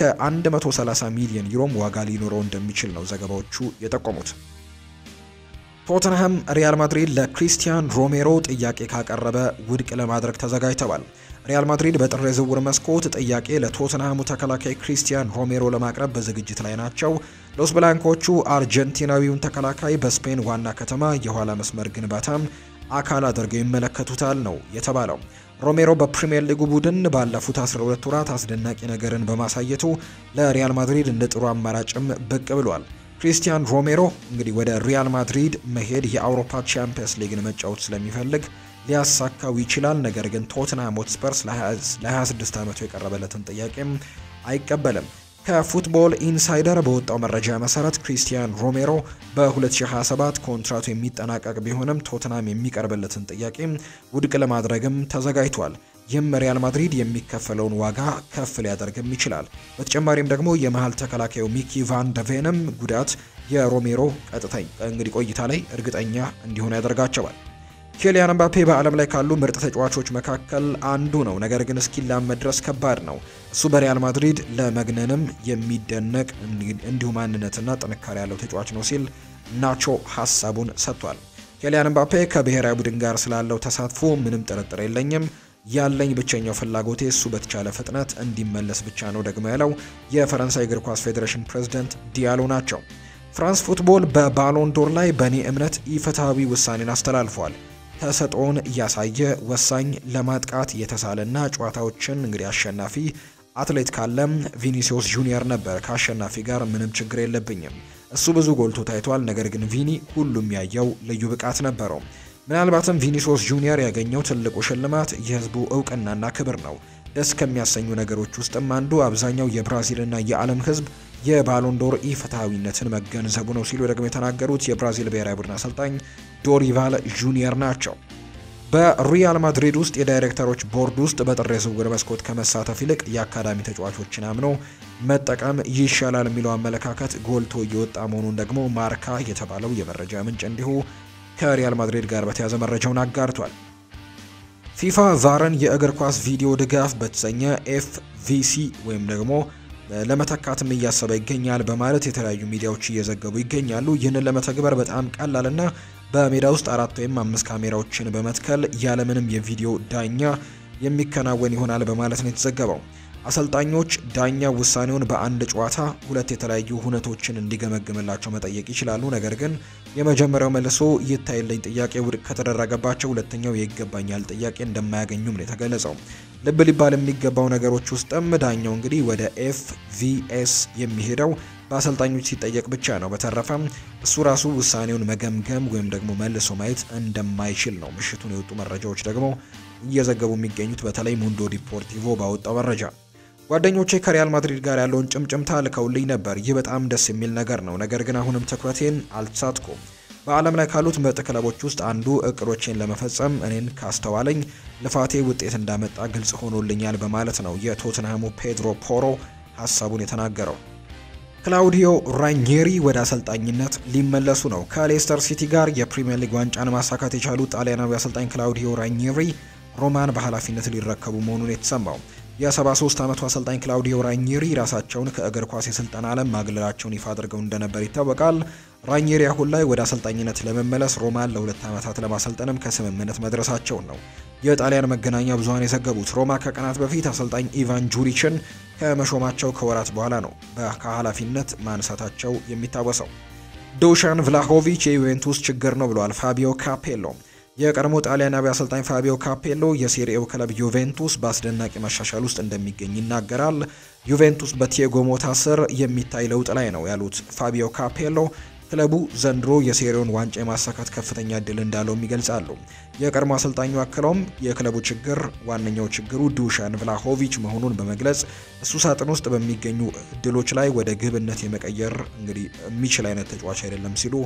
130 ሚሊዮን ዩሮም ዋጋ ሊኖረው እንደሚችል ነው ዘገባዎቹ የጠቆሙት። ቶተንሃም ሪያል ማድሪድ ለክሪስቲያን ሮሜሮ ጥያቄ ካቀረበ ውድቅ ለማድረግ ተዘጋጅተዋል። ሪያል ማድሪድ በጥር የዝውውር መስኮት ጥያቄ ለቶተንሃሙ ተከላካይ ክሪስቲያን ሮሜሮ ለማቅረብ በዝግጅት ላይ ናቸው። ሎስ ብላንኮቹ አርጀንቲናዊውን ተከላካይ በስፔን ዋና ከተማ የኋላ መስመር ግንባታም አካል አድርገው ይመለከቱታል ነው የተባለው። ሮሜሮ በፕሪሚየር ሊጉ ቡድን ባለፉት 12 ወራት አስደናቂ ነገርን በማሳየቱ ለሪያል ማድሪድ እንደ ጥሩ አማራጭም ብቅ ብሏል። ክሪስቲያን ሮሜሮ እንግዲህ ወደ ሪያል ማድሪድ መሄድ የአውሮፓ ቻምፒየንስ ሊግን መጫወት ስለሚፈልግ ሊያሳካው ይችላል። ነገር ግን ቶተንሃም ሆትስፐርስ ለ26 ዓመቱ የቀረበለትን ጥያቄም አይቀበልም። ከፉትቦል ኢንሳይደር በወጣው መረጃ መሰረት ክሪስቲያን ሮሜሮ በ2027 ኮንትራቱ የሚጠናቀቅ ቢሆንም ቶተንሃም የሚቀርብለትን ጥያቄ ውድቅ ለማድረግም ተዘጋጅቷል። ይህም ሪያል ማድሪድ የሚከፈለውን ዋጋ ከፍ ሊያደርግም ይችላል። በተጨማሪም ደግሞ የመሃል ተከላካዩ ሚኪ ቫን ደቬንም ጉዳት የሮሜሮ ቀጥተኛ እንግዲህ ቆይታ ላይ እርግጠኛ እንዲሆን ያደርጋቸዋል። ኬሊያን ኤምባፔ በዓለም ላይ ካሉ ምርጥ ተጫዋቾች መካከል አንዱ ነው። ነገር ግን እስኪላመድ ድረስ ከባድ ነው። እሱ በሪያል ማድሪድ ለመግነንም የሚደነቅ እንዲሁ ማንነትና ጥንካሬ ያለው ተጫዋች ነው ሲል ናቾ ሀሳቡን ሰጥቷል። ኬሊያን ኤምባፔ ከብሔራዊ ቡድን ጋር ስላለው ተሳትፎ ምንም ጥርጥር የለኝም። ያለኝ ብቸኛው ፍላጎቴ እሱ በተቻለ ፍጥነት እንዲመለስ ብቻ ነው ደግሞ ያለው የፈረንሳይ እግር ኳስ ፌዴሬሽን ፕሬዝዳንት ዲያሎ ናቸው። ፍራንስ ፉትቦል በባሎንዶር ላይ በእኔ እምነት ኢፍትሐዊ ውሳኔን አስተላልፏል። ተሰጥኦን እያሳየ ወሳኝ ለማጥቃት የተሳለና ጨዋታዎችን እንግዲህ አሸናፊ አትሌት ካለም ቪኒሲዮስ ጁኒየር ነበር። ከአሸናፊ ጋር ምንም ችግር የለብኝም። እሱ ብዙ ጎልቶ ታይቷል። ነገር ግን ቪኒ ሁሉም ያየው ልዩ ብቃት ነበረው። ምናልባትም ቪኒሲዮስ ጁኒየር ያገኘው ትልቁ ሽልማት የህዝቡ እውቅናና ክብር ነው። ደስ ከሚያሰኙ ነገሮች ውስጥም አንዱ አብዛኛው የብራዚልና የዓለም ህዝብ የባሎንዶር ኢፍትሐዊነትን መገንዘቡ ነው ሲሉ ደግሞ የተናገሩት የብራዚል ብሔራዊ ቡድን አሰልጣኝ ዶሪቫል ጁኒየር ናቸው። በሪያል ማድሪድ ውስጥ የዳይሬክተሮች ቦርድ ውስጥ በጥር የዝውውር መስኮት ከመሳተፍ ይልቅ የአካዳሚ ተጫዋቾችን አምኖ መጠቀም ይሻላል የሚለው አመለካከት ጎልቶ እየወጣ መሆኑን ደግሞ ማርካ የተባለው የመረጃ ምንጭ እንዲሁ ከሪያል ማድሪድ ጋር በተያያዘ መረጃውን አጋርቷል። ፊፋ ቫርን የእግር ኳስ ቪዲዮ ድጋፍ በተሰኘ ኤፍቪሲ ወይም ደግሞ ለመተካትም እያሰበ ይገኛል በማለት የተለያዩ ሚዲያዎች እየዘገቡ ይገኛሉ። ይህንን ለመተግበር በጣም ቀላልና በሜዳ ውስጥ 4 ወይም 5 ካሜራዎችን በመትከል ያለምንም የቪዲዮ ዳኛ የሚከናወን ይሆናል በማለት ነው የተዘገበው። አሰልጣኞች ዳኛ ውሳኔውን በአንድ ጨዋታ 2 የተለያዩ ሁነቶችን እንዲገመግምላቸው መጠየቅ ይችላሉ። ነገር ግን የመጀመሪያው መልሶ ይታይልኝ ጥያቄ ውድቅ ከተደረገባቸው ሁለተኛው የይገባኛል ጥያቄ እንደማያገኙም ነው የተገለጸው። ልብ ሊባል የሚገባው ነገሮች ውስጥም ዳኛው እንግዲህ ወደ ኤፍቪኤስ የሚሄደው በአሰልጣኞች ሲጠየቅ ብቻ ነው። በተረፈም እሱ ራሱ ውሳኔውን መገምገም ወይም ደግሞ መልሶ ማየት እንደማይችል ነው ምሽቱን የወጡ መረጃዎች ደግሞ እየዘገቡ የሚገኙት። በተለይ ሙንዶ ዲፖርቲቮ ባወጣው መረጃ ጓደኞቼ ከሪያል ማድሪድ ጋር ያለውን ጭምጭምታ ልከውልኝ ነበር። ይህ በጣም ደስ የሚል ነገር ነው። ነገር ግን አሁንም ትኩረቴን አልተሳትኩም። በዓለም ላይ ካሉት ምርጥ ክለቦች ውስጥ አንዱ እቅዶቼን ለመፈጸም እኔን ካስተዋለኝ ልፋቴ ውጤት እንዳመጣ ግልጽ ሆኖልኛል በማለት ነው የቶትንሃሙ ፔድሮ ፖሮ ሀሳቡን የተናገረው። ክላውዲዮ ራኒሪ ወደ አሰልጣኝነት ሊመለሱ ነው። ከሌስተር ሲቲ ጋር የፕሪሚየር ሊግ ዋንጫን ማሳካት የቻሉት ጣሊያናዊ አሰልጣኝ ክላውዲዮ ራኒሪ ሮማን በኃላፊነት ሊረከቡ መሆኑን የተሰማው የ73 ዓመቱ አሰልጣኝ ክላውዲዮ ራኒሪ ራሳቸውን ከእግር ኳስ የስልጠና ዓለም ማግለላቸውን ይፋ አድርገው እንደነበር ይታወቃል። ራኒሪ አሁን ላይ ወደ አሰልጣኝነት ለመመለስ ሮማን ለ2 ዓመታት ለማሰልጠንም ከስምምነት መድረሳቸውን ነው የጣሊያን መገናኛ ብዙሃን የዘገቡት። ሮማ ከቀናት በፊት አሰልጣኝ ኢቫን ጁሪችን ከመሾማቸው ከወራት በኋላ ነው ከኃላፊነት ማንሳታቸው የሚታወሰው። ዱሻን ቭላሆቪች የዩቬንቱስ ችግር ነው ብሏል ፋቢዮ ካፔሎ። የቀድሞ ጣሊያናዊ አሰልጣኝ ፋቢዮ ካፔሎ የሴሪኤው ክለብ ዩቬንቱስ በአስደናቂ መሻሻል ውስጥ እንደሚገኝ ይናገራል። ዩቬንቱስ በቲያጎ ሞታ ስር የሚታይ ለውጥ ላይ ነው ያሉት ፋቢዮ ካፔሎ ክለቡ ዘንድሮ የሴሪውን ዋንጫ የማሳካት ከፍተኛ እድል እንዳለውም ይገልጻሉ። የቀድሞ አሰልጣኙ አክለውም የክለቡ ችግር ዋነኛው ችግሩ ዱሻን ቭላሆቪች መሆኑን በመግለጽ እሱ ሳጥን ውስጥ በሚገኙ እድሎች ላይ ወደ ግብነት የመቀየር እንግዲህ የሚችል አይነት ተጫዋች አይደለም ሲሉ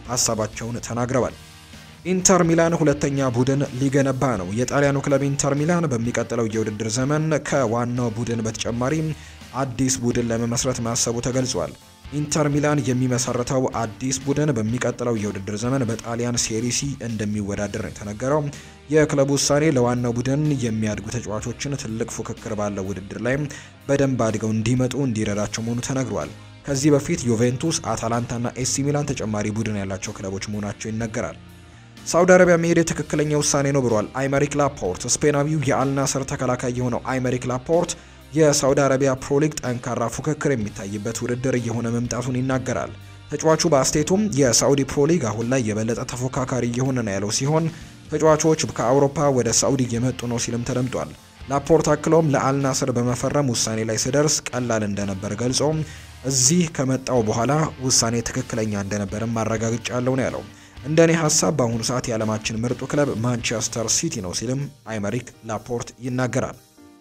ሀሳባቸውን ተናግረዋል። ኢንተር ሚላን ሁለተኛ ቡድን ሊገነባ ነው። የጣሊያኑ ክለብ ኢንተር ሚላን በሚቀጥለው የውድድር ዘመን ከዋናው ቡድን በተጨማሪ አዲስ ቡድን ለመመስረት ማሰቡ ተገልጿል። ኢንተር ሚላን የሚመሰረተው አዲስ ቡድን በሚቀጥለው የውድድር ዘመን በጣሊያን ሴሪ ሲ እንደሚወዳደር ነው የተነገረው። የክለቡ ውሳኔ ለዋናው ቡድን የሚያድጉ ተጫዋቾችን ትልቅ ፉክክር ባለው ውድድር ላይ በደንብ አድገው እንዲመጡ እንዲረዳቸው መሆኑ ተነግሯል። ከዚህ በፊት ዩቬንቱስ፣ አታላንታና ኤሲ ሚላን ተጨማሪ ቡድን ያላቸው ክለቦች መሆናቸው ይነገራል። ሳውዲ አረቢያ መሄድ ትክክለኛ ውሳኔ ነው ብሏል አይመሪክ ላፖርት። ስፔናዊው የአልናስር ተከላካይ የሆነው አይመሪክ ላፖርት የሳውዲ አረቢያ ፕሮ ሊግ ጠንካራ ፉክክር የሚታይበት ውድድር እየሆነ መምጣቱን ይናገራል። ተጫዋቹ በአስቴቱም የሳውዲ ፕሮ ሊግ አሁን ላይ የበለጠ ተፎካካሪ እየሆነ ነው ያለው ሲሆን ተጫዋቾች ከአውሮፓ ወደ ሳውዲ እየመጡ ነው ሲልም ተደምጧል። ላፖርት አክሎም ለአልናስር በመፈረም ውሳኔ ላይ ስደርስ ቀላል እንደነበር ገልጾ እዚህ ከመጣው በኋላ ውሳኔ ትክክለኛ እንደነበርም ማረጋግጫለሁ ነው ያለው። እንደኔ ሀሳብ በአሁኑ ሰዓት የዓለማችን ምርጡ ክለብ ማንቸስተር ሲቲ ነው ሲልም አይመሪክ ላፖርት ይናገራል።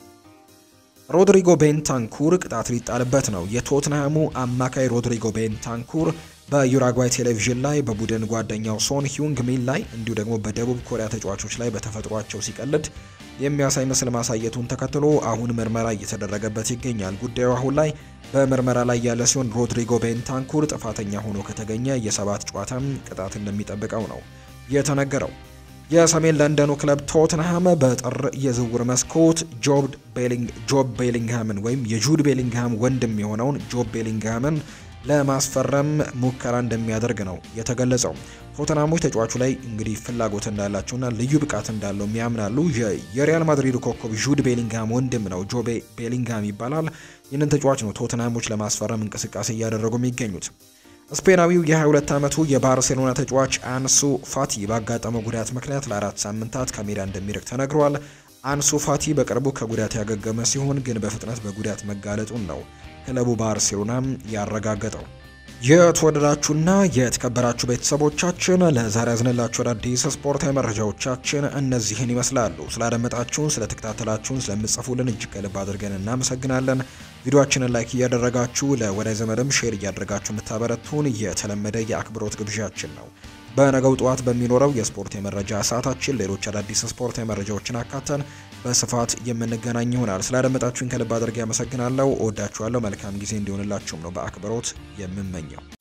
ሮድሪጎ ቤንታንኩር ቅጣት ሊጣልበት ነው። የቶትንሃሙ አማካይ ሮድሪጎ ቤንታንኩር በዩራጓይ ቴሌቪዥን ላይ በቡድን ጓደኛው ሶን ሂዩንግ ሚን ላይ እንዲሁ ደግሞ በደቡብ ኮሪያ ተጫዋቾች ላይ በተፈጥሯቸው ሲቀልድ የሚያሳይ ምስል ማሳየቱን ተከትሎ አሁን ምርመራ እየተደረገበት ይገኛል። ጉዳዩ አሁን ላይ በምርመራ ላይ ያለ ሲሆን ሮድሪጎ ቤንታንኩር ጥፋተኛ ሆኖ ከተገኘ የ7 ጨዋታ ቅጣት እንደሚጠብቀው ነው የተነገረው። የሰሜን ለንደኑ ክለብ ቶትንሃም በጥር የዝውውር መስኮት ጆብ ቤሊንግሃምን ወይም የጁድ ቤሊንግሃም ወንድም የሆነውን ጆብ ቤሊንግሃምን ለማስፈረም ሙከራ እንደሚያደርግ ነው የተገለጸው። ቶተንሃሞች ተጫዋቹ ላይ እንግዲህ ፍላጎት እንዳላቸውና ልዩ ብቃት እንዳለው የሚያምናሉ። የሪያል ማድሪድ ኮከብ ጁድ ቤሊንግሃም ወንድም ነው፣ ጆቤ ቤሊንግሃም ይባላል። ይህንን ተጫዋች ነው ቶተንሃሞች ለማስፈረም እንቅስቃሴ እያደረጉ የሚገኙት። ስፔናዊው የ22 ዓመቱ የባርሴሎና ተጫዋች አንሱ ፋቲ ባጋጠመው ጉዳት ምክንያት ለ4 ሳምንታት ከሜዳ እንደሚርቅ ተነግሯል። አንሱ ፋቲ በቅርቡ ከጉዳት ያገገመ ሲሆን ግን በፍጥነት በጉዳት መጋለጡን ነው ክለቡ ባርሴሎና ያረጋገጠው። የተወደዳችሁና የተከበራችሁ ቤተሰቦቻችን ለዛሬ ያዝንላችሁ አዳዲስ ስፖርታዊ መረጃዎቻችን እነዚህን ይመስላሉ። ስላደመጣችሁን፣ ስለተከታተላችሁን፣ ስለምጽፉልን እጅግ ከልብ አድርገን እናመሰግናለን። ቪዲዮአችንን ላይክ እያደረጋችሁ ለወዳጅ ዘመድም ሼር እያደረጋችሁ የምታበረቱን የተለመደ የአክብሮት ግብዣችን ነው። በነገው ጠዋት በሚኖረው የስፖርት የመረጃ ሰዓታችን ሌሎች አዳዲስ ስፖርት የመረጃዎችን አካተን በስፋት የምንገናኝ ይሆናል። ስላደመጣችሁኝ ከልብ አድርጌ አመሰግናለሁ። እወዳችኋለሁ። መልካም ጊዜ እንዲሆንላችሁም ነው በአክብሮት የምመኘው።